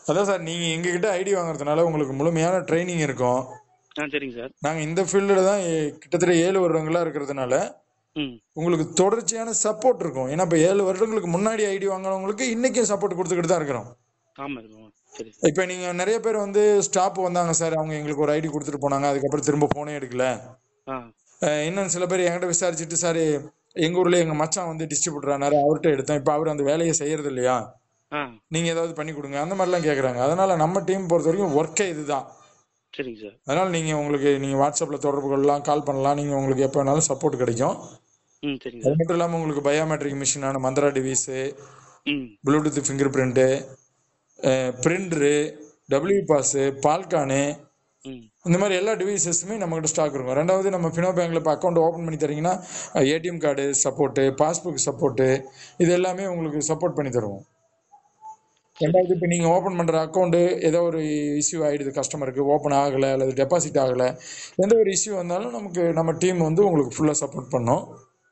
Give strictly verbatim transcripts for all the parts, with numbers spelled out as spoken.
அதான் சார், நீங்க எங்ககிட்ட ஐடி வாங்குறதுனால உங்களுக்கு முழுமையான ட்ரைனிங் இருக்கும். ஆ சரிங்க சார். நாங்க இந்த ஃபீல்டில் தான் ஏ- கிட்டத்தட்ட ஏழு வருடங்களா இருக்கிறதுனால ம் உங்களுக்கு தொடர்ச்சியான சப்போர்ட் இருக்கும். ஏன்னா இப்போ ஏழு வருடங்களுக்கு முன்னாடி ஐடி வாங்கினவங்களுக்கு இன்னைக்கும் சப்போர்ட் கொடுத்துக்கிட்டு தான் இருக்கிறோம். ஆமாம் சார். சரி சார். இப்போ நீங்க நிறைய பேர் வந்து ஸ்டாப் வந்தாங்க சார், அவங்க எங்களுக்கு ஒரு ஐடி கொடுத்துட்டு போனாங்க, அதுக்கப்புறம் திரும்ப போனே எடுக்கல. ஆ அஹ் இன்னும் சில பேர் என்கிட்ட விசாரிச்சுட்டு, சார் எங்க ஊர்ல எங்க மச்சான் வந்து டிஸ்ட்ரிபியூட்டர் ஆனாரு, அவர்கிட்ட எடுத்தேன், இப்போ அவர் அந்த வேலையை செய்யறது இல்லையா, ஆ நீங்க ஏதாவது பண்ணி கொடுங்க, அந்த மாதிரிலாம் கேட்குறாங்க. அதனால நம்ம டீம் பொறுத்த வரைக்கும் ஒர்க்கே இதுதான். சரிங்க சார். அதனால நீங்க உங்களுக்கு நீங்க வாட்ஸ்அப்ல தொடர்பு கொள்ளலாம், கால் பண்ணலாம், நீங்க உங்களுக்கு எப்போ வேணாலும் சப்போர்ட் கிடைக்கும். ம் சரிங்க அது சார். மட்டும் இல்லாமல் உங்களுக்கு பயோமெட்ரிக் மிஷினான மந்த்ரா டிவைஸு, ம் bluetooth fingerprint, printer, W பாஸு, பால்கானு, ம் இந்த மாதிரி எல்லா டிவைசஸுமே நம்மகிட்ட ஸ்டாக் இருக்கும். ரெண்டாவது, நம்ம ஃபினோ பேங்க்ல இப்போ அக்கௌண்ட் ஓப்பன் பண்ணி தரீங்கன்னா ATM card support, passbook support, இது எல்லாமே உங்களுக்கு சப்போர்ட் பண்ணி தருவோம். ரெண்டாவது, இப்போ நீங்கள் ஓப்பன் பண்ணுற அக்கௌண்ட்டு ஏதோ ஒரு இஷ்யூ ஆகிடுது, கஸ்டமருக்கு ஓப்பன் ஆகலை அல்லது டெபாசிட் ஆகலை, எந்த ஒரு இஷ்யூ வந்தாலும் நமக்கு நம்ம டீம் வந்து உங்களுக்கு ஃபுல்லாக சப்போர்ட் பண்ணோம்.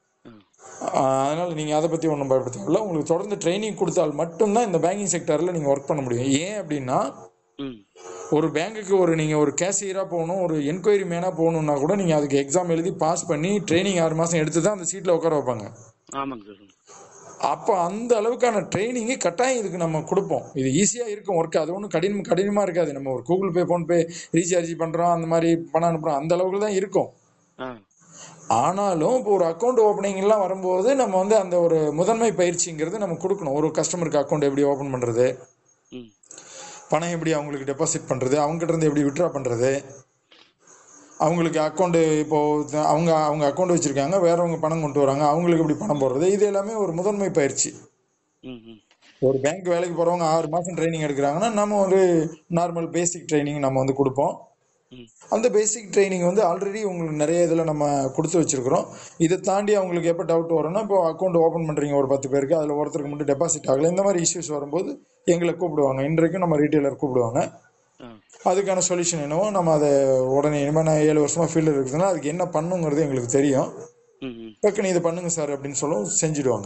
அதனால் நீங்கள் அதை பற்றி ஒன்றும் பயப்பட தேவையில்ல. உங்களுக்கு தொடர்ந்து ட்ரைனிங் கொடுத்தால் மட்டும்தான் இந்த பேங்கிங் செக்டரில் நீங்கள் ஒர்க் பண்ண முடியும். ஏன் அப்படின்னா, ம் ஒரு பேங்குக்கு ஒரு நீங்கள் ஒரு கேஷியராக போகணும், ஒரு என்கொயரி மேனாக போகணுன்னா கூட நீங்கள் அதுக்கு எக்ஸாம் எழுதி பாஸ் பண்ணி ட்ரைனிங் ஆறு மாதம் எடுத்து தான் அந்த சீட்டில் உட்கார வைப்பாங்க. ஆமாங்க சார். அப்போ அந்த அளவுக்கான ட்ரைனிங்கு கட்டாயம் இதுக்கு நம்ம கொடுப்போம். இது ஈஸியாக இருக்கும் ஒர்க்கு, அது ஒன்றும் கடினம் கடினமாக இருக்காது. நம்ம ஒரு கூகுள் பே, ஃபோன்பே ரீசார்ஜ் பண்ணுறோம், அந்த மாதிரி பணம் அனுப்புகிறோம், அந்த அளவுக்கு தான் இருக்கும். ஆ ஆனாலும் இப்போ ஒரு அக்கௌண்ட் ஓப்பனிங்லாம் வரும்போது நம்ம வந்து அந்த ஒரு முதன்மை பயிற்சிங்கிறது நம்ம கொடுக்கணும். ஒரு கஸ்டமருக்கு அக்கௌண்ட் எப்படி ஓப்பன் பண்ணுறது, ம் பணம் எப்படி அவங்களுக்கு டெபாசிட் பண்ணுறது, அவங்ககிட்ட இருந்து எப்படி வித்ட்ரா பண்ணுறது, அவங்களுக்கு அக்கௌண்ட்டு இப்போது அவங்க அவங்க அக்கௌண்ட் வச்சுருக்காங்க, வேறவங்க பணம் கொண்டு வராங்க, அவங்களுக்கு எப்படி பணம் போடுறது, இது எல்லாமே ஒரு முதன்மை பயிற்சி. ம் ம் ஒரு பேங்க் வேலைக்கு போகிறவங்க ஆறு மாதம் ட்ரைனிங் எடுக்கிறாங்கன்னா நம்ம ஒரு நார்மல் பேசிக் ட்ரைனிங் நம்ம வந்து கொடுப்போம். ம் அந்த பேசிக் ட்ரைனிங் வந்து ஆல்ரெடி உங்களுக்கு நிறைய இதில் நம்ம கொடுத்து வச்சுருக்கிறோம். இதை தாண்டி அவங்களுக்கு எப்போ டவுட் வரும்னா, இப்போ அக்கௌண்ட் ஓப்பன் பண்ணுறீங்க ஒரு பத்து பேருக்கு, அதில் ஒருத்தருக்கு மட்டும் டெபாசிட் ஆகலை, இந்த மாதிரி இஷ்யூஸ் வரும்போது எங்களை கூப்பிடுவாங்க. இன்றைக்கும் நம்ம ரீட்டெயிலர் கூப்பிடுவாங்க. ஆ அதுக்கான சொல்யூஷன் என்னவோ நம்ம அதை உடனே, இனிமேல் நான் ஏழு வருஷமாக ஃபீல்டில் இருக்குதுன்னா அதுக்கு என்ன பண்ணுங்கிறது எங்களுக்கு தெரியும். ம் ம் டக்குன்னு இதை பண்ணுங்க சார் அப்படின்னு சொல்லும், செஞ்சுடுவாங்க.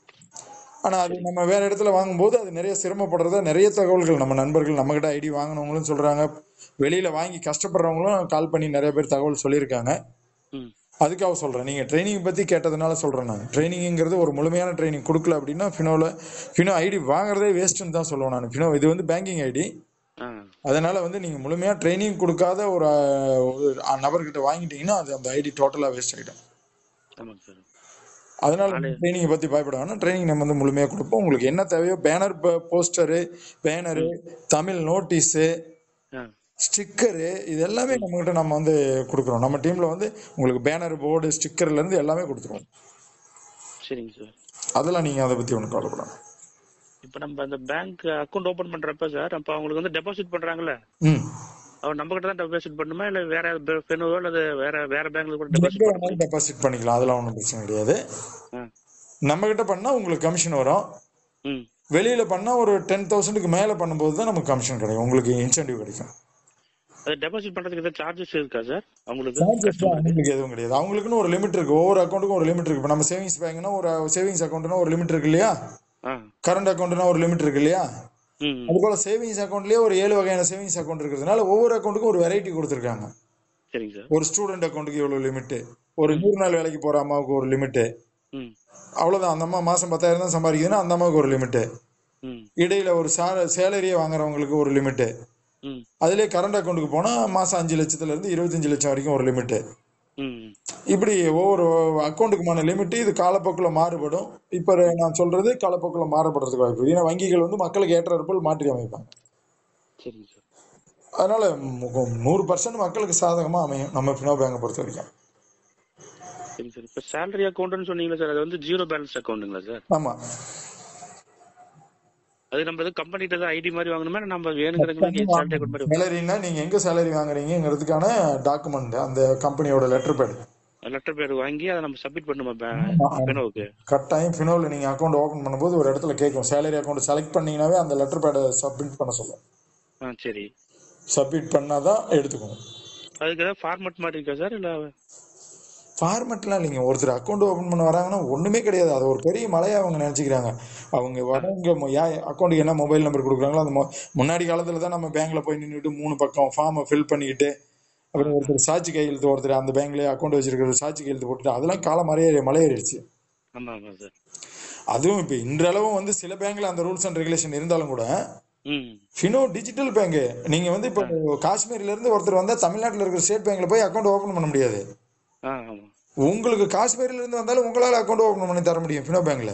ஆனால் அது நம்ம வேறு இடத்துல வாங்கும்போது அது நிறைய சிரமப்படுறத நிறைய தகவல்கள் நம்ம நண்பர்கள் நம்மகிட்ட ஐடி வாங்கினவங்களும் சொல்கிறாங்க, வெளியில் வாங்கி கஷ்டப்படுறவங்களும் கால் பண்ணி நிறைய பேர் தகவல் சொல்லியிருக்காங்க. ம் அதுக்காக சொல்கிறேன், நீங்கள் ட்ரைனிங் பற்றி கேட்டதுனால சொல்கிறேன். நான் ட்ரைனிங்கிறது ஒரு முழுமையான ட்ரைனிங் கொடுக்கல அப்படின்னா ஃபினோவில் ஃபினோ ஐடி வாங்குறதே வேஸ்ட்டுன்னு தான் சொல்லுவேன் நான். ஃபினோ இது வந்து பேங்கிங் ஐடி, ஆ அதனால் வந்து நீங்கள் முழுமையாக ட்ரைனிங் கொடுக்காத ஒரு ஒரு நபர்கிட்ட வாங்கிட்டீங்கன்னா அது அந்த ஐடி டோட்டலாக வேஸ்ட் ஆகிடும். ஆமாங்க சார். அதனால ஆளு ட்ரைனிங்கை பற்றி பயப்பட வேணாம். ட்ரைனிங் நம்ம வந்து முழுமையாக கொடுப்போம். உங்களுக்கு என்ன தேவையோ, banner, poster, banner, Tamil notice, ஆ ஸ்டிக்கரு, இது எல்லாமே நம்மகிட்ட நம்ம வந்து கொடுக்குறோம். நம்ம டீமில் வந்து உங்களுக்கு பேனர், போர்டு, ஸ்டிக்கர்லேருந்து எல்லாமே கொடுத்துருவோம். சரிங்க சார். அதெல்லாம் நீங்கள் அதை பற்றி ஒன்றும் கவலைப்படாமல். இப்போ நம்ம அந்த பேங்க் அக்கௌண்ட் ஓபன் பண்றப்ப சார், அப்போ அவங்களுக்கு வந்து டெபாசிட் பண்றாங்கல்ல, ம் அவர் நம்ம கிட்ட தான் டெபாசிட் பண்ணுமா, இல்ல வேற பெனோ அல்லது வேற வேற பேங்க்ல கூட எங்கே டெபாசிட் பண்ண வேணாலும் முடியும்? டெபாசிட் பண்ணிக்கலாம், அதெல்லாம் ஒன்றும் பிரச்சனை கிடையாது. ஆ நம்மகிட்ட பண்ணால் உங்களுக்கு கமிஷன் வரும். ம் வெளியில் பண்ணால் ஒரு டென் தௌசண்ட்க்கு மேலே பண்ணும்போது தான் நமக்கு கமிஷன் கிடைக்கும், உங்களுக்கு இன்சென்டிவ் கிடைக்கும். அது டெபாசிட் பண்றதுக்கு ஏதாவது சார்ஜஸ் இருக்கா சார் அவங்களுக்கு, சார்ஜஸ்லாம் கஸ்டமருக்கு? அவங்களுக்கு எதுவும் கிடையாது. அவங்களுக்குன்னு ஒரு லிமிட் இருக்கு, ஒவ்வொரு அக்கௌண்ட்டுக்கும் ஒரு லிமிட் இருக்கு. இப்போ நம்ம சேவிங்ஸ் பேங்க்னா ஒரு சேவிங்ஸ் அக்கௌண்ட்னா ஒரு லிமிட் இருக்கு இல்லையா, ஆ கரண்ட் அக்கௌண்ட்னா ஒரு லிமிட் இருக்கு இல்லையா, ம் ம். அதுபோல் சேவிங்ஸ் அக்கௌண்ட்லேயே ஒரு ஏழு வகையான சேவிங்ஸ் அக்கௌண்ட் இருக்கிறதுனால ஒவ்வொரு அக்கௌண்ட்டுக்கும் ஒரு வெரைட்டி கொடுத்துருக்காங்க. சரிங்க சார். ஒரு ஸ்டூடெண்ட் அக்கௌண்ட்டுக்கு இவ்வளோ லிமிட்டு, ஒரு நூறு நாள் வேலைக்கு போகிற அம்மாவுக்கு ஒரு லிமிட்டு, ம் அவ்வளோதான். அந்த அம்மா மாதம் பத்தாயிரம் தான் சம்பாதிக்குதுன்னா அந்த அம்மாவுக்கு ஒரு லிமிட்டு, ம் இடையில ஒரு சா சேலரியை வாங்குறவங்களுக்கு ஒரு லிமிட்டு, ம் அதிலே கரண்ட் அக்கௌண்ட்டுக்கு போனால் மாதம் அஞ்சு லட்சத்துலேருந்து இருபத்தஞ்சு லட்சம் வரைக்கும் ஒரு லிமிட்டு. ம் இப்படி ஒவ்வொரு அக்கௌண்ட்டுக்குமான லிமிட்டு இது காலப்போக்கில் மாறுபடும். இப்போ நான் சொல்றது காலப்போக்கில் மாறுபடுறதுக்கு வாய்ப்பு இருக்கு. ஏன்னா வங்கிகள் வந்து மக்களுக்கு ஏற்றாற்போல் மாற்றி அமைப்பாங்க. சரிங்க சார். அதனால மு- நூறு பர்சன்ட் மக்களுக்கு சாதகமாக அமையும் நம்ம ஃபினோ பேங்கை பொறுத்த வரைக்கும். சரிங்க சார். இப்போ சேலரி அக்கௌண்ட்னு சொன்னீங்களா சார், அது வந்து ஜீரோ பேலன்ஸ் அக்கௌண்ட்டுங்களா சார்? ஆமாம், அது நம்ம எதுவும் கம்பெனிட்ட தான் ஐடி மாதிரி வாங்கணுமா, இல்ல நம்ம வேணுங்கிறதுக்கு சேலரி அக்கௌண்ட் மாதிரி? சேலரினா நீங்கள் எங்கே சேலரி வாங்குறீங்கிறதுக்கான டாக்குமெண்ட், அந்த கம்பெனியோட லெட்டர் பேட் லெட்டர் பேர் வாங்கி அதை நம்ம சப்மிட் பண்ணுமா பெனோவுக்கு? கட்டாயம். ஃபினோவில் நீங்கள் அக்கௌண்ட் ஓப்பன் பண்ணும்போது ஒரு இடத்துல கேட்கும், சேலரி அக்கௌண்ட் செலக்ட் பண்ணீங்கன்னாவே அந்த லெட்டர் பேடை சப்மிட் பண்ண சொல்லும். ஆ சரி. சப்மிட் பண்ணால் தான் எடுத்துக்கணும். அதுக்கு ஏதாவது ஃபார்மட் மாதிரி இருக்கா சார், இல்ல? ஃபார்மெட்லாம் இல்லைங்க. ஒருத்தர் அக்கௌண்ட் ஓப்பன் பண்ண வராங்கன்னா ஒண்ணுமே கிடையாது. அது ஒரு பெரிய மலையா அவங்க நினைச்சுக்கிறாங்க. அவங்க ஆ வரவங்க மொ- யா அக்கௌண்ட்டுக்கு என்ன மொபைல் நம்பர் கொடுக்குறாங்களோ அந்த மொ- முன்னாடி காலத்துல தான் நம்ம பேங்க்ல போய் நின்றுட்டு மூணு பக்கம் ஃபார்மை ஃபில் பண்ணிக்கிட்டு ஆ அப்புறம் ஆ ஒருத்தர் சாட்சி கையெழுத்து, ஒருத்தர் அந்த பேங்க்லயே அக்கௌண்ட் வச்சிருக்கிற சாட்சி கையெழுத்து போட்டுட்டு அதெல்லாம் காலம் மலையேறி மலையேறிடுச்சு. ஆமா ஆமா சார். அதுவும் இப்போ இன்றளவும் வந்து சில பேங்க்ல அந்த ரூல்ஸ் அண்ட் ரெகுலேஷன் இருந்தாலும் கூட ம் ஃபினோ டிஜிட்டல் பேங்க். நீங்க வந்து இப்போ ஆ காஷ்மீர்ல இருந்து ஒருத்தர் வந்தா தமிழ்நாட்டில் இருக்கிற ஸ்டேட் பேங்க்ல போய் அக்கௌண்ட் ஓபன் பண்ண முடியாது. ஆ ஆமா. உங்களுக்கு காஷ்மீர்ல இருந்து வந்தாலும் உங்களால அக்கௌண்ட் ஓபன் பண்ணி தர முடியும் ஃபினோ பேங்க்ல.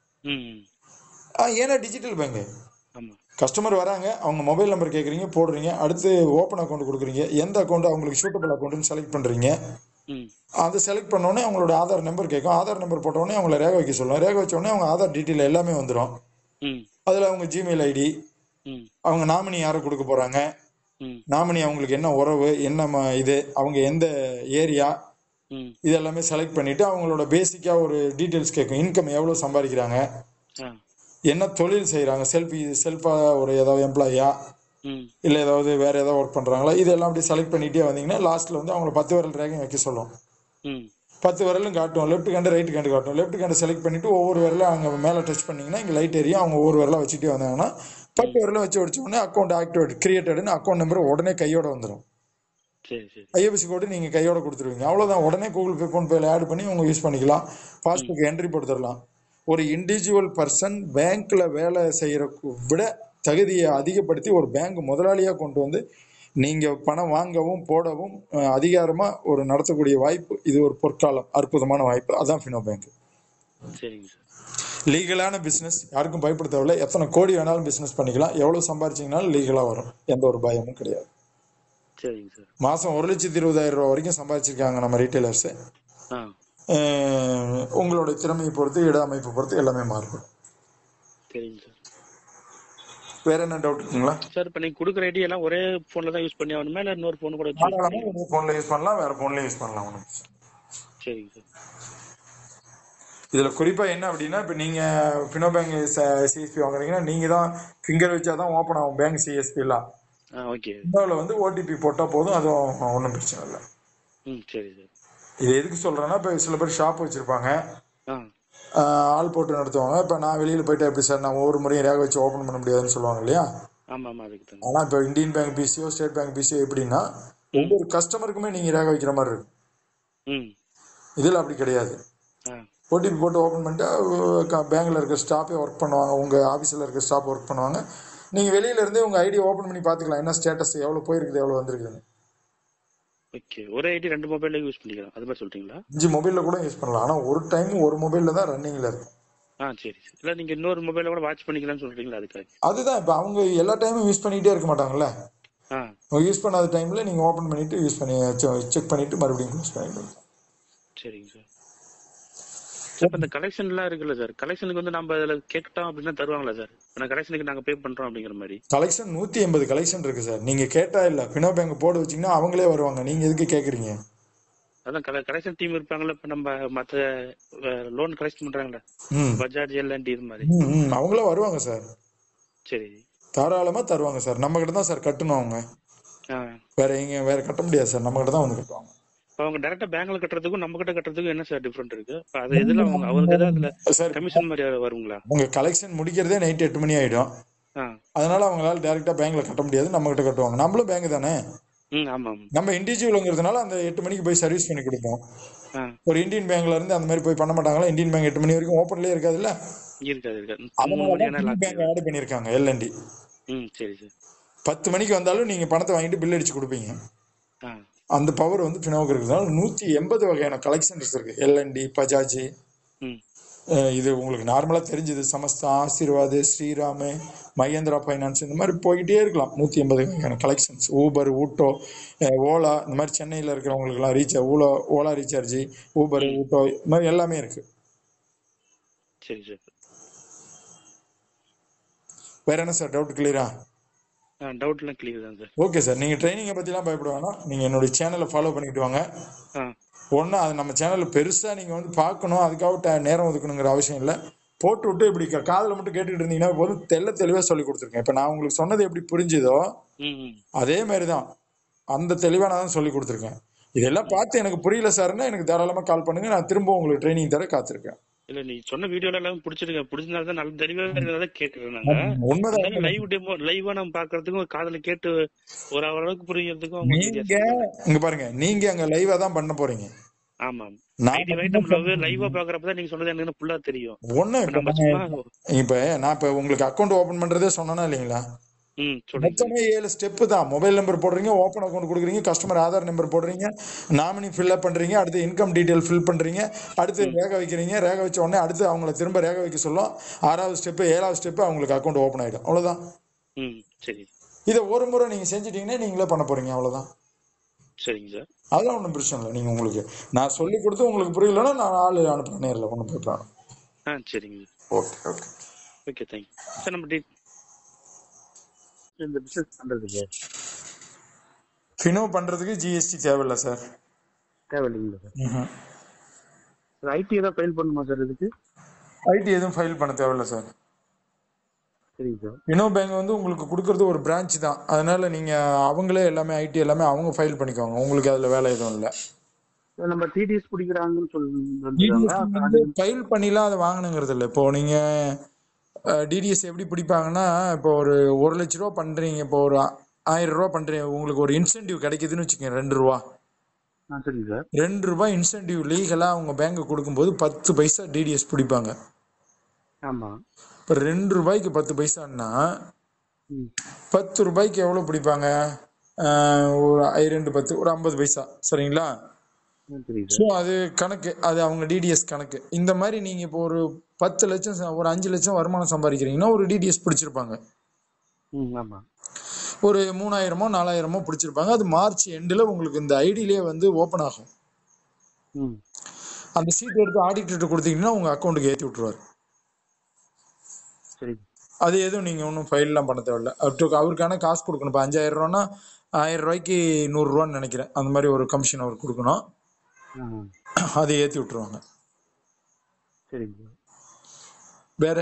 ம் ஏன்னா டிஜிட்டல் பேங்க். ஆமா. கஸ்டமர் வராங்க, அவங்க மொபைல் நம்பர் கேட்குறீங்க, போடுறீங்க, அடுத்து ஓப்பன் அக்கௌண்ட் கொடுக்குறீங்க, எந்த அக்கௌண்ட் அவங்களுக்கு சூட்டபிள் அக்கௌண்ட்னு செலக்ட் பண்றீங்க. ம் அதை செலக்ட் பண்ணோடனே அவங்களோட ஆதார் நம்பர் கேட்கும், ஆதார் நம்பர் போட்டோடனே அவங்கள ரேக வைக்க சொல்லுவோம், ரேக வச்ச உடனே அவங்க ஆதார் டீட்டெயில் எல்லாமே வந்துடும். ம் அதில் அவங்க ஜிமெயில் ஐடி, ம் அவங்க நாமினி யாரை கொடுக்க போறாங்க, ம் நாமினி அவங்களுக்கு என்ன உறவு, என்ன ம- இது அவங்க எந்த ஏரியா, ம் இது எல்லாமே செலக்ட் பண்ணிட்டு அவங்களோட பேசிக்கா ஒரு டீட்டெயில்ஸ் கேட்கும். இன்கம் எவ்வளவு சம்பாதிக்கிறாங்க, ஆ என்ன தொழில் செய்றாங்க, செல்ஃபி செல்ஃபா ஒரு ஏதாவது எம்ப்ளாயியா ம் இல்லை ஏதாவது வேற ஏதாவது ஒர்க் பண்றாங்களா, இதெல்லாம் அப்படி செலக்ட் பண்ணிட்டே வந்தீங்கன்னா லாஸ்ட்ல வந்து அவங்கள பத்து விரல் ரேகையும் வைக்க சொல்லும். ம் பத்து விரலும் காட்டும், லெஃப்ட் ஹேண்டு ரைட் ஹேண்டு காட்டும். லெஃப்ட் ஹேண்டை செலக்ட் பண்ணிட்டு ஒவ்வொரு விரலும் அங்கே மேலே டச் பண்ணீங்கன்னா இங்கே லைட் எரியும். அவங்க ஒவ்வொரு விரலாம் வச்சுட்டே வந்தாங்கன்னா பத்து ம் விரலும் வச்சு வச்ச உடனே அக்கௌண்ட் ஆக்டிவேட் கிரியேட்டட்னு அக்கௌண்ட் நம்பர் உடனே கையோட வந்துடும். சரி சரி. ஐஎஃப்எஸ்சி கோடு நீங்கள் கையோட கொடுத்துருவீங்க, அவ்வளோதான். உடனே கூகுள் பே ஃபோன் பேல ஆட் பண்ணி அவங்க யூஸ் பண்ணிக்கலாம். ம் பாஸ்புக் என்ட்ரி போட்டு தரலாம். ஒரு இண்டிவிஜுவல் பர்சன் பேங்க்ல வேலை செய்யற விட தகுதியை அதிகப்படுத்தி ஒரு பேங்க் முதலாளியா கொண்டு வந்து நீங்க பணம் வாங்கவும் போடவும் அஹ், அதிகாரமா ஒரு நடத்தக்கூடிய வாய்ப்பு. இது ஒரு பொற்காலம், அற்புதமான வாய்ப்பு. அதான் ஃபினோ பேங்க். சரிங்க சார். லீகலான பிசினஸ், யாருக்கும் பயப்பட தேவையில்லை. எத்தனை கோடி வேணாலும் பிசினஸ் பண்ணிக்கலாம், எவ்வளவு சம்பாரிச்சீங்கனாலும் லீகலா வரும், எந்த ஒரு பயமும் கிடையாது. சரிங்க சார். மாசம் ஒரு லட்சத்தி இருபதாயிரம் ரூபாய் வரைக்கும் சம்பாதிச்சிருக்காங்க நம்ம ரீட்டைலர்ஸ். ஆ உங்களோட திறமையை பொறுத்து, இட அமைப்பு பொறுத்து எல்லாமே மாறுபடும். சரிங்க சார். வேற என்ன டவுட் இருக்குங்களா? சார் இப்போ நீங்கள் கொடுக்குற ஐடி எல்லாம் ஒரே ஃபோனில் தான் யூஸ் பண்ணி ஆகணுமா இல்லை இன்னொரு ஃபோன் கூட வச்சு யூஸ் தாராளமா பண்ணிக்கலாம்? ஒரு போன்ல யூஸ் பண்ணலாம், வேற போன்ல யூஸ் பண்ணலாம், ஒண்ணும் பிரச்சனை இல்ல. சரிங்க சார். இதுல குறிப்பா என்ன அப்படின்னா, இப்ப நீங்க ஃபினோ பேங்க் சிஎஸ்பி வாங்குறீங்கன்னா நீங்க தான் ஃபிங்கர் வச்சாதான் ஓப்பன் ஆகும் பேங்க் சிஎஸ்பி எல்லாம். ஆ ஓகே. இன்னொரு வந்து ஓடிபி போட்டா போதும், அதுவும் ஒன்றும் பிரச்சனை இல்லை. ம் சரி சார். இது எதுக்கு சொல்றேன்னா, இப்ப சில பேர் ஷாப் வச்சிருப்பாங்க, ஆ ஆஹ் ஆள் போட்டு நடத்துவாங்க. இப்ப நான் வெளியில போயிட்டு எப்படி சார் நான் ஒவ்வொரு முறையும் ரேக வச்சு ஓப்பன் பண்ண முடியாதுன்னு சொல்லுவாங்க இல்லையா. ஆமாம் ஆமாம் அதுக்கு தானே. ஆனா இப்ப Indian Bank BCO, State Bank BCO எப்படின்னா ம் ஒவ்வொரு கஸ்டமருக்குமே நீங்க ரேக வைக்கிற மாதிரி இருக்கும். ம் இதுல அப்படி கிடையாது. ஆ ஓடிபி போட்டு ஓப்பன் பண்ணிட்டு பேங்க்ல இருக்க ஸ்டாஃபே ஒர்க் பண்ணுவாங்க, உங்க ஆஃபீஸில் இருக்க ஸ்டாஃப் ஒர்க் பண்ணுவாங்க. நீங்க வெளியில இருந்தே உங்க ஐடியை ஓப்பன் பண்ணி பார்த்துக்கலாம், என்ன ஸ்டேட்டஸ், எவ்வளவு போயிருக்குது, எவ்வளவு வந்திருக்குதுன்னு. ஓகே. ஒரே ஐடி ரெண்டு மொபைல்ல யூஸ் பண்ணிக்கலாம், அது மாதிரி சொல்லிட்டீங்களா? அஞ்சு மொபைல்ல கூட யூஸ் பண்ணலாம், ஆனா ஒரு டைம் ஒரு மொபைல்ல தான் ரன்னிங்ல இருக்கும். ஆ சரி சார். இல்லை நீங்கள் இன்னொரு மொபைலில் கூட வாட்ச் பண்ணிக்கலாம்னு சொல்கிறீங்களா அதுக்காக? அதுதான், இப்ப அவங்க எல்லா டைமும் யூஸ் பண்ணிக்கிட்டே இருக்க மாட்டாங்கல்ல. ஆ அவங்க யூஸ் பண்ணாத டைம்ல நீங்க ஓப்பன் பண்ணிட்டு யூஸ் பண்ணி செக் பண்ணிட்டு மறுபடியும் க்ளோஸ் பண்ணிட்டு. சரிங்க சார். சார் இப்போ இந்த கலெக்ஷன்லாம் இருக்குல்ல சார், கலெக்ஷனுக்கு வந்து நம்ம அதில் கேட்டோம் அப்படின்னா தருவாங்களா சார்? நான் கலெக்ஷனுக்கு நாங்கள் பே பண்ணுறோம் அப்படிங்கிற மாதிரி. கலெக்ஷன் நூத்தி எண்பது கலெக்ஷன் இருக்கு சார். நீங்க கேட்டா இல்ல, ஃபினோ பேங்க் போர்டு வச்சீங்கன்னா அவங்களே வருவாங்க, நீங்க எதுக்கு கேக்குறீங்க? அதான் கல கலெக்ஷன் டீம் இருப்பாங்கல்ல, இப்போ நம்ம மற்ற லோன் கலெக்ட் பண்ணுறாங்களே, ம் பஜாஜ் எல்என்டி இது மாதிரி. ம் ம், அவங்களே வருவாங்க சார், சரி. தாராளமா தருவாங்க சார். நம்ம கிட்ட தான் சார் கட்டணும் அவங்க, ஆ வேற எங்க வேற கட்ட முடியாது சார், நம்ம கிட்ட தான் வந்து கட்டுவாங்க. இப்போ அவங்க டேரெக்டாக பேங்க்ல கட்டுறதுக்கும் நம்ம கிட்ட கட்டுறதுக்கும் என்ன சார் டிஃப்ரெண்ட் இருக்கு? இப்போ அது எதில் அவங்க அவங்களுக்கு ஏதாவது அதில் சார் கமிஷன் மாதிரி வருங்களா? உங்க கலெக்ஷன் முடிக்கிறதே நைட் எட்டு மணி ஆயிடும், ஆ அதனால அவங்களால டைரக்டா பேங்க்ல கட்ட முடியாது, நம்ம கிட்ட கட்டுவாங்க. நம்மளும் பேங்க் தானே, ம் ஆமாம். நம்ம இண்டிவிஜுவலுங்கிறதுனால அந்த எட்டு மணிக்கு போய் சர்வீஸ் பண்ணி கொடுப்போம். ஆ ஒரு இந்தியன் பேங்க்ல இருந்து அந்த மாதிரி போய் பண்ண மாட்டாங்களா? இந்தியன் பேங்க் எட்டு மணி வரைக்கும் ஓப்பன்லயே இருக்காதுல்ல, இருக்காது இருக்காது. மூணு மணி அதனாலதான் ஆனால் லாக் பேங்க் ஆகிடும். ஆட் பண்ணிருக்காங்க எல்என்டி. ம் சரி சார். பத்து மணிக்கு வந்தாலும் நீங்க பணத்தை வாங்கிட்டு பில் அடிச்சு கொடுப்பீங்க. ஆ அந்த பவர் வந்து ஃபினோவுக்கு இருக்கிறதுனால நூத்தி எண்பது வகையான கலெக்ஷன்ஸ் இருக்கு. எல்என்டி, பஜாஜ், ம் இது உங்களுக்கு நார்மலா தெரிஞ்சது, சமஸ்தா, ஆசீர்வாத், ஸ்ரீராம், மகேந்திரா ஃபைனான்ஸ், இந்த மாதிரி போய்கிட்டே இருக்கலாம். நூத்தி எண்பது வகையான கலெக்ஷன்ஸ். ஊபர், ஊட்டோ, அஹ் ஓலா, இந்த மாதிரி சென்னையில இருக்கிறவங்களுக்கு எல்லாம் recharge, Ola Ola recharge, Uber, ம் ஊட்டோ, இந்த மாதிரி எல்லாமே இருக்கு. சரி சார். வேற என்ன சார் டவுட்? கிளியரா? ஆ டவுட்லாம் கிளியர் தான் சார். Okay sir. நீங்க ட்ரைனிங்கை பத்திலாம் பயப்பட வேணாம், நீங்க என்னுடைய சேனலை ஃபாலோ பண்ணிட்டு வாங்க. ஆ ஒன்றும் அது நம்ம சேனலில் பெருசாக நீங்கள் வந்து பார்க்கணும், அதுக்காக ட- நேரம் ஒதுக்கணுங்கிற அவசியம் இல்லை. போட்டு விட்டு இப்படி காதில் மட்டும் கேட்டுக்கிட்டு இருந்தீங்கன்னா போதும், தெள்ள தெளிவாக சொல்லி கொடுத்துருக்கேன். இப்போ நான் உங்களுக்கு சொன்னது எப்படி புரிஞ்சுதோ ம் ம் அதே மாதிரி தான், அந்த தெளிவாக நான் தான் சொல்லி கொடுத்துருக்கேன். இதெல்லாம் பார்த்து எனக்கு புரியல சார்னா எனக்கு தாராளமா கால் பண்ணுங்க, நான் திரும்ப உங்களுக்கு ட்ரைனிங் தர காத்திருக்கேன். இல்ல நீ சொன்ன வீடியோல எல்லாம் பிடிச்சிருக்க பிடிச்சனால தான் நல்ல தெளிவா இருக்கிறதா கேட்கிறோம் நாங்க. உண்மைதான். இருந்தாலும் லைவ் டெமோ லைவா நம்ம பாக்குறதுக்கும் காதுல கேட்டு ஒரு அளவுக்கு புரியறதுக்கும் அவங்க நீங்க வித்தியாசம். இங்க பாருங்க, நீங்க அங்க லைவா தான் பண்ண போறீங்க. ஆமா, நான் ஐடி வைட் நம்ம லைவா பாக்குறப்பதான் நீங்க சொன்னது எனக்கு ஃபுல்லா தெரியும். ஒண்ணு இப்ப நம்ம நான் சும்மா இப்ப நான் இப்ப உங்களுக்கு அக்கௌண்ட் ஓபன் பண்றதே சொன்னா இல்லைங்களா? ம் சொல்லுங்க. மொத்தமே ஏழு ஸ்டெப் தான். மொபைல் நம்பர் போடுறீங்க, ஓப்பன் அக்கௌண்ட் கொடுக்குறீங்க, கஸ்டமர் ஆதார் நம்பர் போடுறீங்க, நாமினி ஃபில்அப் பண்றீங்க, அடுத்து இன்கம் டீடைல் ஃபில் பண்றீங்க, அடுத்து ரேக வைக்கிறீங்க, ரேக வச்ச உடனே அடுத்து அவங்கள திரும்ப ரேக வைக்க சொல்லும். ஆறாவது ஸ்டெப் ஏழாவது ஸ்டெப் அவங்களுக்கு அக்கௌண்ட் ஓப்பன் ஆயிடும். அவ்வளவுதான். ம் சரி. இதை ஒரு முறை நீங்க செஞ்சுட்டீங்கன்னா நீங்களே பண்ண போறீங்க. அவ்வளவுதான். சரிங்க சார். அதெல்லாம் ஒன்றும் பிரச்சனை இல்லை. நீங்க உங்களுக்கு நான் சொல்லி கொடுத்து உங்களுக்கு புரியலன்னா நான் ஆளு அனுப்புறேன், நேரில் ஒன்றும் போய்க்கலாம். ஆ சரிங்க. Okay okay okay thank you sir. நம்ம டீ இந்த பிசினஸ் பண்றதுக்கு ஃபினோ பண்றதுக்கு ஜிஎஸ்டி தேவையில்லை சார். தேவையில்லைங்களா சார்? சார் ஐடி ஏதாவது ஃபைல் பண்ணுமா சார் இதுக்கு? ஐடி எதுவும் ஃபைல் பண்ண தேவையில்லை சார். சரிங்க சார். ஃபினோ பேங்க் வந்து உங்களுக்கு கொடுக்கறது ஒரு பிரான்ச் தான். அதனால நீங்க அவங்களே எல்லாமே ஐடி எல்லாமே அவங்க ஃபைல் பண்ணிக்கோங்க. உங்களுக்கு அதுல வேலை எதுவும் இல்லை. நம்ம டிடிஎஸ் பிடிக்கிறாங்கன்னு சொல்லி ஃபைல் பண்ணிலாம் அதை வாங்கணுங்கிறது இல்லை. இப்போ நீங்க டிடிஎஸ் எப்படி பிடிப்பாங்கன்னா, இப்போ ஒரு ஒரு லட்ச ரூபா பண்றீங்க, இப்போ ஒரு ஆயிரம் ரூபா பண்றீங்க, உங்களுக்கு ஒரு இன்சென்டிவ் கிடைக்குதுன்னு வச்சுக்கோங்க, ரெண்டு ரூபா. சரிங்க சார். ரெண்டு ரூபாய் இன்சென்டிவ் லீகலா அவங்க பேங்க் கொடுக்கும்போது பத்து பைசா டிடிஎஸ் பிடிப்பாங்க. ஆமா. இப்போ ரெண்டு ரூபாய்க்கு பத்து பைசான்னா பத்து ரூபாய்க்கு எவ்வளவு பிடிப்பாங்க? ஒரு ரெண்டு பத்து ஒரு ஐம்பது பைசா. சரிங்களா? ஸோ அது கணக்கு, அது அவங்க டிடிஎஸ் கணக்கு. இந்த மாதிரி நீங்க இப்போ ஒரு பத்து லட்சம் ஒரு அஞ்சு லட்சம் வருமானம் சம்பாதிக்கிறீங்கன்னா ஒரு டிடிஎஸ் பிடிச்சிருப்பாங்க. ஒரு மூணாயிரமோ நாலாயிரமோ பிடிச்சிருப்பாங்க. அது மார்ச் எண்டில் உங்களுக்கு இந்த ஐடியிலே வந்து ஓப்பன் ஆகும். அந்த சீட் எடுத்து ஆடிட்டர் கொடுத்தீங்கன்னா உங்க அக்கௌண்ட்டுக்கு ஏற்றி விட்டுருவாரு. அது எதுவும் நீங்க ஒன்றும் ஃபைல்லாம் பண்ண தேவையில்ல. அவருக்கான காசு கொடுக்கணும். இப்போ அஞ்சாயிரம் ரூபான்னா ஆயிரம் ரூபாய்க்கு நூறு ரூபான்னு நினைக்கிறேன், அந்த மாதிரி ஒரு கமிஷன் அவர் கொடுக்கணும். அதை ஏற்றி விட்டுருவாங்க. வேற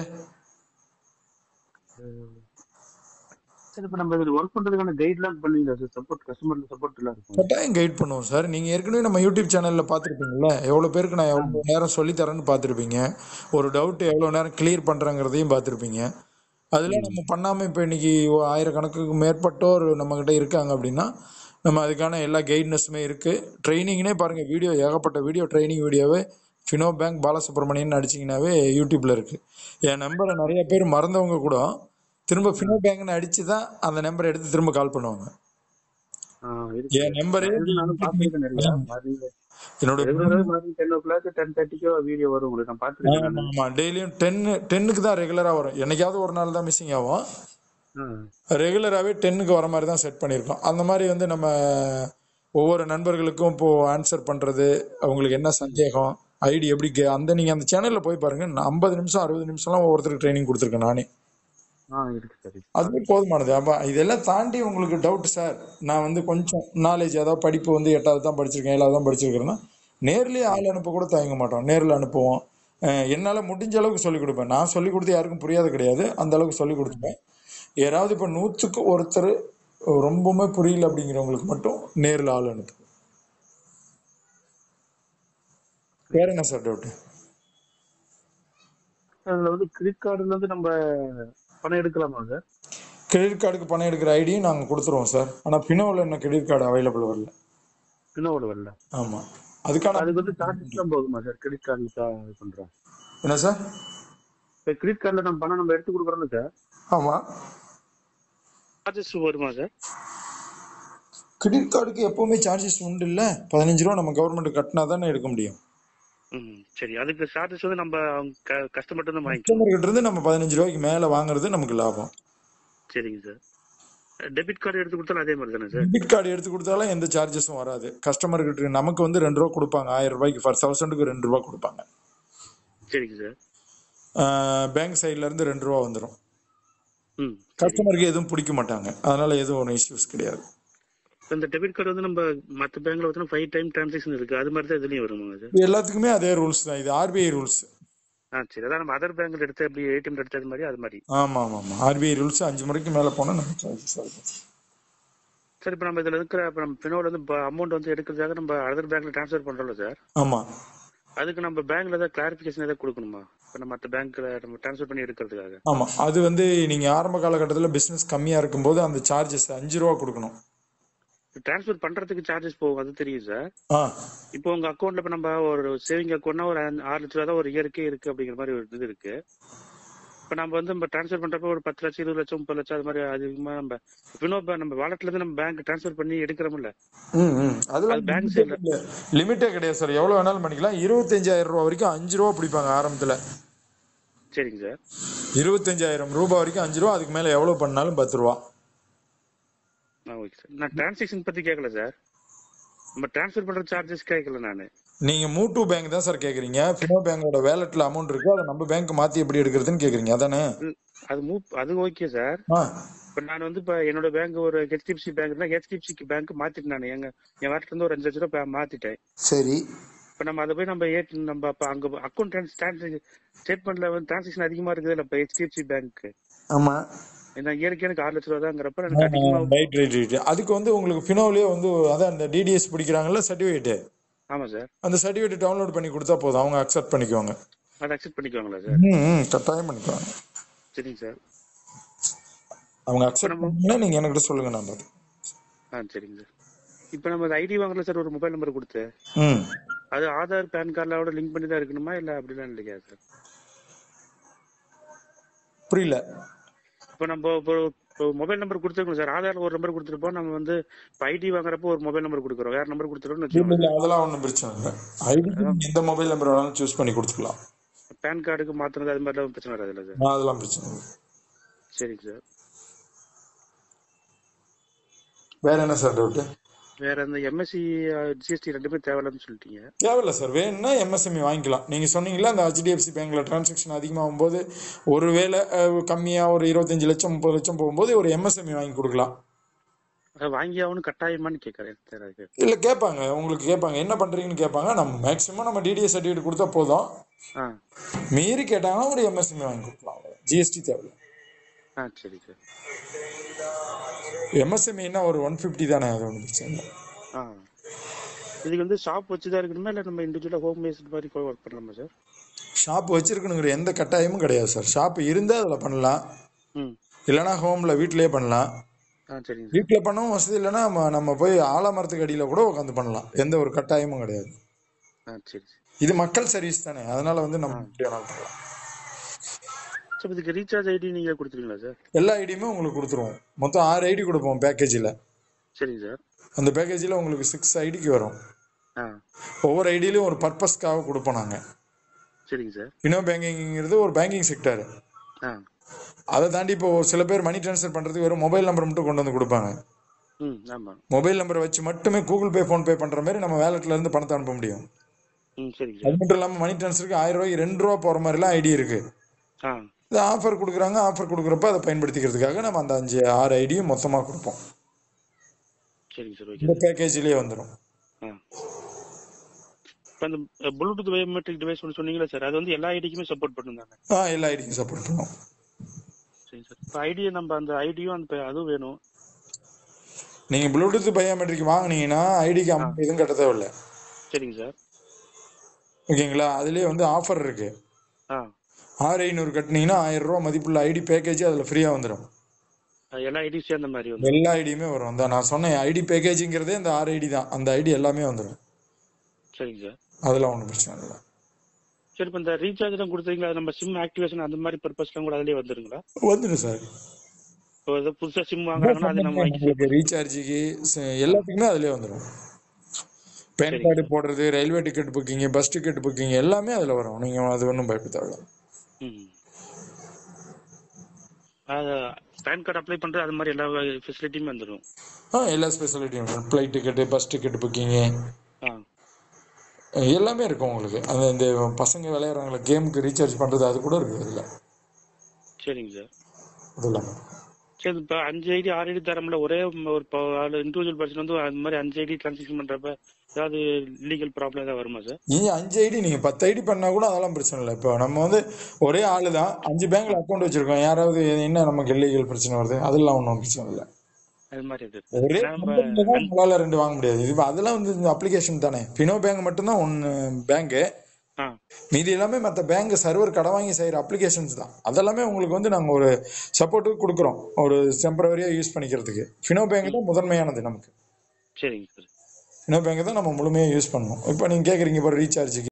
கட்டாயம் கைட் பண்ணுவோம் சார். நீங்க ஏற்கனவே நம்ம யூடியூப் சேனல்ல பாத்துருப்பீங்கல்ல, எவ்வளவு பேருக்கு நான் எவ்வளவு நேரம் சொல்லி தரேன்னு பாத்துருப்பீங்க. ஒரு டவுட் எவ்வளவு நேரம் கிளியர் பண்றேங்கிறதையும் பாத்துருப்பீங்க. அதுல நம்ம பண்ணாம இப்ப இன்னைக்கு ஆயிரக்கணக்குக்கு மேற்பட்டோர் நம்ம கிட்ட இருக்காங்க அப்படின்னா நம்ம அதுக்கான எல்லா கைட்னஸுமே இருக்கு. ட்ரைனிங்னே பாருங்க, வீடியோ ஏகப்பட்ட வீடியோ ட்ரைனிங் வீடியோவே ஃபினோ பேங்க் பாலசுப்ரமணியன் அடிச்சிங்கனாவே யூடியூப்ல இருக்கு. என் நம்பரை நிறைய பேர் மறந்தவங்க கூட திரும்ப ஃபினோ பேங்க்னு அடிச்சு தான் அந்த நம்பரை எடுத்து திரும்ப கால் பண்ணுவாங்க. என் நம்பரே டெய்லியும் டென்னுக்கு தான் ரெகுலரா வரும். என்னைக்காவது ஒரு நாள் தான் மிஸ்ஸிங் ஆகும். ரெகுலராகவே டென்னுக்கு வர மாதிரி தான் செட் பண்ணியிருக்கோம். அந்த மாதிரி வந்து நம்ம ஒவ்வொரு நண்பர்களுக்கும் இப்போ ஆன்சர் பண்றது, அவங்களுக்கு என்ன சந்தேகம், ஐடி எப்படி அந்த நீங்க அந்த சேனல்ல போய் பாருங்க. ஐம்பது நிமிஷம் அறுபது நிமிஷம்லாம் ஒவ்வொருத்தருக்கு ட்ரைனிங் கொடுத்துருக்கேன் நானே. அதுவே போதுமானது. அப்ப இதெல்லாம் தாண்டி உங்களுக்கு டவுட் சார், நான் வந்து கொஞ்சம் நாலேஜ், அதாவது படிப்பு வந்து எட்டாவது தான் படிச்சிருக்கேன், ஏழாவது தான் படிச்சிருக்கிறேன்னா நேர்லயே ஆள் அனுப்ப கூட தயங்க மாட்டோம். நேரில் அனுப்புவோம். என்னால முடிஞ்ச அளவுக்கு சொல்லிக் கொடுப்பேன். நான் சொல்லிக் கொடுத்து யாருக்கும் புரியாது கிடையாது, அந்த அளவுக்கு சொல்லிக் கொடுத்துப்பேன். யாராவது இப்ப நூற்றுக்கு ஒருத்தர் ரொம்பவுமே புரியல அப்படிங்கிறவங்களுக்கு மட்டும் நேரில் ஆள் அனுப்பு. வேற என்ன சார் டவுட்? அதுல வந்து கிரெடிட் கார்டுல இருந்து நம்ம பணம் எடுக்கலாமா சார்? கிரெடிட் கார்டுக்கு பணம் எடுக்கிற ஐடியும் நாங்க கொடுத்துருவோம் சார். ஆனா பினோவில் என்ன கிரெடிட் கார்டு அவைலபிள் வரல. பினோவில் வரல. ஆமா. அதுக்கான அதுக்கு வந்து சார்ஜஸ் தான் போகுமா சார்? கிரெடிட் கார்டுல பண்றோம். என்ன சார்? இப்போ கிரெடிட் கார்டுல நம்ம பணம் நம்ம எடுத்து கொடுக்குறோம்ல சார். ஆமா. சார்ஜஸ் வருமா சார்? கிரெடிட் கார்டுக்கு எப்பவுமே சார்ஜஸ் உண்டு இல்ல. பதினஞ்சு ரூபா நம்ம கவர்மெண்ட் கட்டினா தானே எடுக்க முடியும். சரி, அதுக்கு சார்ஜஸ் வந்து நம்ம கஸ்டமர் கிட்ட கஸ்டமர் கிட்ட இருந்து நம்ம பதினஞ்சு ரூபாய்க்கு மேல வாங்குறது நமக்கு லாபம். சரிங்க சார். டெபிட் கார்டு எடுத்து கொடுத்தாலும் அதே மாதிரி தானே சார்? டெபிட் கார்டு எடுத்து கொடுத்தாலும் எந்த சார்ஜஸும் வராது. கஸ்டமர் கிட்ட நமக்கு வந்து ரெண்டு ரூபா கொடுப்பாங்க. ஆயிரம் ரூபாய்க்கு ஃபர் தௌசண்ட்க்கு ரெண்டு ரூபா கொடுப்பாங்க. சரிங்க சார். பேங்க் சைட்ல இருந்து ரெண்டு ரூபா வந்துடும். கஸ்டமருக்கு எதுவும் பிடிக்க மாட்டாங்க, அதனால எதுவும் ஒன்றும் இஷ்யூஸ் கிடையாது. இந்த டெபிட் கார்டு வந்து நம்ம மற்ற பேங்க்ல வந்து ஃபைவ் டைம் டிரான்சாக்ஷன் இருக்கு, அது மாதிரி தான் இதுலயும் வருமா சார்? எல்லாத்துக்குமே அதே ரூல்ஸ் தான். இது ஆர்பிஐ ரூல்ஸ். ஆ சரி, அதான் நம்ம அதர் பேங்க்ல எடுத்து அப்படி ஏடிஎம் எடுத்தது மாதிரி அது மாதிரி. ஆமா ஆமா ஆமா, ஆர்பிஐ ரூல்ஸ். அஞ்சு முறைக்கு மேல போனா நம்ம சார்ஜஸ் ஆகும். சார் இப்போ நம்ம இதுல இருக்கிற இப்போ நம்ம பினோல வந்து அமௌண்ட் வந்து எடுக்கிறதுக்காக நம்ம அதர் பேங்க்ல ட்ரான்ஸ்ஃபர் பண்றோம்ல சார், ஆமா அதுக்கு நம்ம பேங்க்ல ஏதாவது கிளாரிபிகேஷன் ஏதாவது கொடுக்கணுமா? இப்போ நம்ம மற்ற பேங்க்ல நம்ம ட்ரான்ஸ்ஃபர் பண்ணி எடுக்கிறதுக்காக. ஆமா அது வந்து நீங்க ஆரம்ப காலகட்டத்தில் பிசினஸ் கம்மியா இருக்கும்போது அந்த சார்ஜஸ் அஞ்சு ரூபா கொடுக்கணும். ட்ரான்ஸ்ஃபர் பண்றதுக்கு சார்ஜஸ் போகும், அது தெரியும் சார். ஆ இப்போ உங்க அக்கௌண்ட்ல இப்போ நம்ம ஒரு சேவிங் அக்கௌண்ட்னா ஒரு அஞ்சு- ஆறு லட்ச ரூபா தான் ஒரு இயற்கை இருக்கு அப்படிங்கிற மாதிரி ஒரு இது இருக்கு. இப்போ நம்ம வந்து நம்ம ட்ரான்ஸ்ஃபர் பண்றப்ப ஒரு பத்து லட்சம் இருபது லட்சம் முப்பது லட்சம் அது மாதிரி அதிகமா நம்ம பினோ நம்ம வாலெட்ல இருந்து நம்ம பேங்க் ட்ரான்ஸ்ஃபர் பண்ணி எடுக்கிறோம்ல, ம் ம் அதெல்லாம் அது பேங்க் சைட்ல. லிமிட்டே கிடையாது சார், எவ்வளவு வேணாலும் பண்ணிக்கலாம். இருபத்தஞ்சாயிரம் ரூபா வரைக்கும் அஞ்சு ரூபா பிடிப்பாங்க ஆரம்பத்துல. சரிங்க சார். இருபத்தஞ்சாயிரம் ரூபாய் வரைக்கும் அஞ்சு ரூபா, அதுக்கு மேல எவ்வளவு பண்ணாலும் பத்து ரூபா. ஆ ஓகே சார். நான் டிரான்சாக்ஷன் பத்தி கேட்கல சார், நம்ம ட்ரான்ஸ்ஃபர் பண்ற சார்ஜஸ் கேட்கல நானு. நீங்க மூட்டு பேங்க் தான் சார் கேக்குறீங்க. பினோ பேங்கோட வேலட்ல அமௌண்ட் இருக்கு, அதை நம்ம பேங்க் மாத்தி எப்படி எடுக்கிறதுன்னு கேக்குறீங்க அதானே? ம், அது மூ அது ஓகே சார். ஆ இப்போ நான் வந்து இப்போ என்னோட பேங்க் ஒரு ஹெச்டிஎஃப்சி பேங்க்னா ஹெச்டிஎஃப்சி பேங்க் மாத்திட்டேன் நான். எங்க என் வாட்டில இருந்து ஒரு அஞ்சு லட்ச ரூபாய் மாத்திட்டேன். சரி. இப்போ நம்ம அதை போய் நம்ம ஏட் நம்ம அப்போ அங்க அக்கௌண்ட் ஸ்டேட்மெண்ட்ல வந்து டிரான்சாக்ஷன் அதிகமா இருக்குது இல்லை இப்போ ஹெச்டிஎஃப்சி பேங்க். ஆமா ஏன்னா இயற்கை எனக்கு ஆறு லட்ச ரூபா தாங்கிறப்ப எனக்கு அதிகமா. ரைட் ரைட் ரைட் அதுக்கு வந்து உங்களுக்கு பினோலயே வந்து அதான் அந்த டிடிஎஸ் பிடிக்கிறாங்கல்ல சர்டிஃபிகேட், ஆமா சார். அந்த சர்டிஃபிகேட் டவுன்லோட் பண்ணி கொடுத்தா போதும், அவங்க அக்செப்ட் பண்ணிக்குவாங்க. அதை அக்செப்ட் பண்ணிக்குவாங்களா சார்? ம் ம் கட்டாயம் பண்ணிக்குவாங்க. சரிங்க சார். அவங்க அக்செப்ட் பண்ணீங்கன்னா நீங்க என்கிட்ட சொல்லுங்க நான் பார்த்து. ஆ சரிங்க சார். இப்போ நம்ம ஐடி வாங்கல சார், ஒரு மொபைல் நம்பர் கொடுத்து ம் அது ஆதார் பேன் கார்டோட லிங்க் பண்ணி தான் இருக்கணுமா இல்லை அப்படிலாம் இல்லையா சார்? புரியல. இப்போ நம்ம இப்போ மொபைல் நம்பர் கொடுத்துருக்கோம் சார், ஆதார்ல ஒரு நம்பர் கொடுத்துருப்போம். நம்ம வந்து இப்போ ஐடி வாங்குறப்போ ஒரு மொபைல் நம்பர் கொடுக்குறோம், வேற நம்பர் கொடுத்துருக்கோம்னு இல்ல வச்சுக்கோங்க. இல்ல அதெல்லாம் ஒன்றும் பிரச்சனை இல்லை. ஐடிக்கு நீங்க எந்த மொபைல் நம்பர் வேணாலும் சூஸ் பண்ணி கொடுத்துக்கலாம். பேன் கார்டுக்கு மாத்துறது அது மாதிரிலாம் பிரச்சனை வராதுல்ல சார்? ஆ, அதெல்லாம் பிரச்சனை இல்லை. சரிங்க சார். வேற என்ன சார் டவுட்? வேற அந்த எம்எஸ்சி ஜிஎஸ்டி ரெண்டுமே தேவையில்லன்னு சொல்லிட்டீங்க. தேவையில்ல சார், வேணும்னா எம்எஸ்எம்இ வாங்கிக்கலாம். நீங்க சொன்னீங்களா அந்த ஹெச்டிஎஃப்சி பேங்க்ல டிரான்சாக்ஷன் அதிகமாகும் போது ஒருவேளை அஹ், கம்மியா ஒரு இருபத்தஞ்சு லட்சம் முப்பது லட்சம் போகும்போது ஒரு எம்எஸ்எம்இ வாங்கி கொடுக்கலாம். அதை வாங்கி ஆகணும் கட்டாயமான்னு கேட்கறேன் சார். அதுக்கு இல்ல கேட்பாங்க, உங்களுக்கு கேட்பாங்க என்ன பண்றீங்கன்னு கேட்பாங்க. நம்ம மேக்ஸிமம் நம்ம டிடிஎஸ் சர்டிஃபிகேட் கொடுத்தா போதும். ஆ மீறி கேட்டாங்கன்னா ஒரு எம்எஸ்எம்இ வாங்கி கொடுக்கலாம், ஜிஎஸ்டி தேவையில்ல. ஆ சரி சார். எம்எஸ்எம்இன்னா ஒரு ஒன் ஃபிஃப்டி தானே, அது ஒன்றும் பிரச்சனை இல்லை. ஆ இதுக்கு வந்து ஷாப் வச்சு தான் இருக்கணுமா இல்லை நம்ம இண்டிவிஜுவலாக ஹோம் பேஸ்ட் மாதிரி கூட ஒர்க் பண்ணலாமா சார்? ஷாப் வச்சிருக்கணுங்கிற எந்த கட்டாயமும் கிடையாது சார். ஷாப் இருந்தால் அதில் பண்ணலாம், ம் இல்லைனா ஹோமில் வீட்டிலேயே பண்ணலாம். ஆ சரிங்க சார். வீட்டில் பண்ணவும் வசதி இல்லைன்னா நம்ம நம்ம போய் ஆலமரத்துக்கு அடியில் கூட உட்காந்து பண்ணலாம், எந்த ஒரு கட்டாயமும் கிடையாது. ஆ சரி சார். இது மக்கள் சர்வீஸ் தானே, அதனால வந்து நம்ம எப்படி வேணாலும் பண்ணலாம். சார் இதுக்கு ரீசார்ஜ் ஐடி நீங்கள் கொடுத்துருவீங்களா சார்? எல்லா ஐடியுமே உங்களுக்கு கொடுத்துருவோம். மொத்தம் ஆறு ஐடி கொடுப்போம் பேக்கேஜில். சரிங்க சார். அந்த பேக்கேஜில் உங்களுக்கு சிக்ஸ் ஐடிக்கு வரும். ஆ ஒவ்வொரு ஐடியிலையும் ஒரு பர்பஸ்க்காக கொடுப்போம் நாங்கள். சரிங்க சார். பினோ பேங்கிங்கிறது ஒரு பேங்கிங் செக்டர். ஆ அதை தாண்டி இப்போ ஒரு சில பேர் மணி ட்ரான்ஸ்ஃபர் பண்ணுறதுக்கு வெறும் மொபைல் நம்பர் மட்டும் கொண்டு வந்து கொடுப்பாங்க. ம் ஆமாம். மொபைல் நம்பரை வச்சு மட்டுமே கூகுள் பே ஃபோன்பே பண்ணுற மாதிரி நம்ம வேலெட்ல இருந்து பணத்தை அனுப்ப முடியும். ம் சரிங்க அது சார். மட்டும் இல்லாமல் மணி ட்ரான்ஸ்ஃபருக்கு ஆயிரம் ரூபாய்க்கு ரெண்டு ரூபா போகிற மாதிரிலாம் ஐடி இருக்கு. ஆ இது ஆஃபர் கொடுக்குறாங்க, ஆஃபர் கொடுக்குறப்ப அதை பயன்படுத்திக்கிறதுக்காக நம்ம அந்த அஞ்சு ஆறு ஐடியும் மொத்தமாக கொடுப்போம். சரிங்க சார். ஓகே இந்த சார். பேக்கேஜ்லேயே வந்துடும். ஆ இப்போ அந்த ப்ளூடூத் பயோமெட்ரிக் டிவைஸ் ஒன்று சொன்னீங்களா சார், அது வந்து எல்லா ஐடிக்குமே சப்போர்ட் பண்ணுங்க? ஆ எல்லா ஐடியும் சப்போர்ட் பண்ணுவோம். சரிங்க சார். இப்போ ஐடியை நம்ம அந்த ஐடியும் அந்த அதுவும் வேணும். நீங்கள் ப்ளூடூத் பயோமெட்ரிக் வாங்கினீங்கன்னா ஐடிக்கு அமௌண்ட் எதுவும் கட்ட தேவையில்லை. சரிங்க சார். ஓகேங்களா? அதுலேயே வந்து ஆஃபர் இருக்கு. ஆ ஆறு ஐநூறு கட்டினீங்கன்னா ஆயிரம் ரூபா மதிப்புள்ள ஐடி பேக்கேஜ் அதில் ஃப்ரீயாக வந்துடும். எல்லா ஐடியும் சேர்ந்த மாதிரி வந்து எல்லா ஐடியுமே வரும். அந்த நான் சொன்னேன் ஐடி பேக்கேஜுங்கிறதே அந்த ஆறு ஐடி தான், அந்த ஐடி எல்லாமே வந்துடும். சரிங்க சார். அதெல்லாம் ஒன்றும் பிரச்சனை இல்லை. சரி இப்போ இந்த ரீசார்ஜ்லாம் கொடுத்தீங்களா, நம்ம சிம் ஆக்டிவேஷன் அந்த மாதிரி பர்பஸ்லாம் கூட அதிலே வந்துருங்களா? வந்துடும் சார். இப்போ ஏதோ புதுசாக சிம் வாங்குறாங்கன்னா அது நம்ம வாங்கி உங்களுக்கு ரீசார்ஜுக்கு எல்லாத்துக்குமே அதிலே வந்துடும். பேன் கார்டு போடுறது, railway ticket booking, bus ticket booking எல்லாமே அதில் வரும். நீங்கள் அது ஒன்றும் பயப்பட தேவையில்ல. ம் பேன் கார்டு அப்ளை பண்ணுறது அது மாதிரி எல்லா ஃபெசிலிட்டியுமே வந்துடும். ஆ எல்லா ஸ்பெசிலிட்டியும் வரும். Flight ticket, bus ticket booking ஆ எல்லாமே இருக்கும் உங்களுக்கு. அந்த இந்த பசங்க விளையாடுறாங்களே கேமுக்கு ரீசார்ஜ் பண்ணுறது அது கூட இருக்குது அதில். சரிங்க சார். அது எல்லாமே. சரி இப்போ அஞ்சு ஐடி ஆறு ஐடி தரமில்ல, ஒரே ஒரு இண்டிவிஜுவல் பர்சன் வந்து அது மாதிரி அஞ்சு ஐடி டிரான்சாக்ஷன் பண்ணுறப்ப ஏதாவது லீகல் ப்ராப்ளம் ஏதாவது வருமா சார்? நீங்கள் அஞ்சு ஐடி நீங்கள் பத்து ஐடி பண்ணால் கூட அதெல்லாம் பிரச்சனை இல்லை. இப்போ நம்ம வந்து ஒரே ஆள் தான், அஞ்சு பேங்க்ல அக்கௌண்ட் வச்சிருக்கோம், யாராவது என்ன நமக்கு இல்லீகல் பிரச்சனை வருது, அதெல்லாம் ஒன்றும் பிரச்சனை இல்லை. அது மாதிரி இது ஒரே ஏன்னா நம்ம கம்பெனில தான் அந்- உங்களால ரெண்டு வாங்க முடியாது. இது அதெல்லாம் வந்து இந்த அப்ளிகேஷன் தானே. ஃபினோ பேங்க் மட்டும்தான் ஒன்று பேங்க். ஆ மீதி எல்லாமே மற்ற பேங்க் சர்வர் கடை வாங்கி செய்யற அப்ளிகேஷன்ஸ் தான். அதெல்லாமே உங்களுக்கு வந்து நாங்க ஒரு சப்போர்ட்டுக்கு கொடுக்குறோம், ஒரு டெம்பரவரியா யூஸ் பண்ணிக்கிறதுக்கு. ஃபினோ பேங்க் ம் தான் முதன்மையானது நமக்கு. சரிங்க சார் ஃபினோ பேங்க் தான் நம்ம முழுமையா யூஸ் பண்ணணும். இப்போ நீங்க கேக்குறீங்க பாரு ரீசார்ஜுக்கு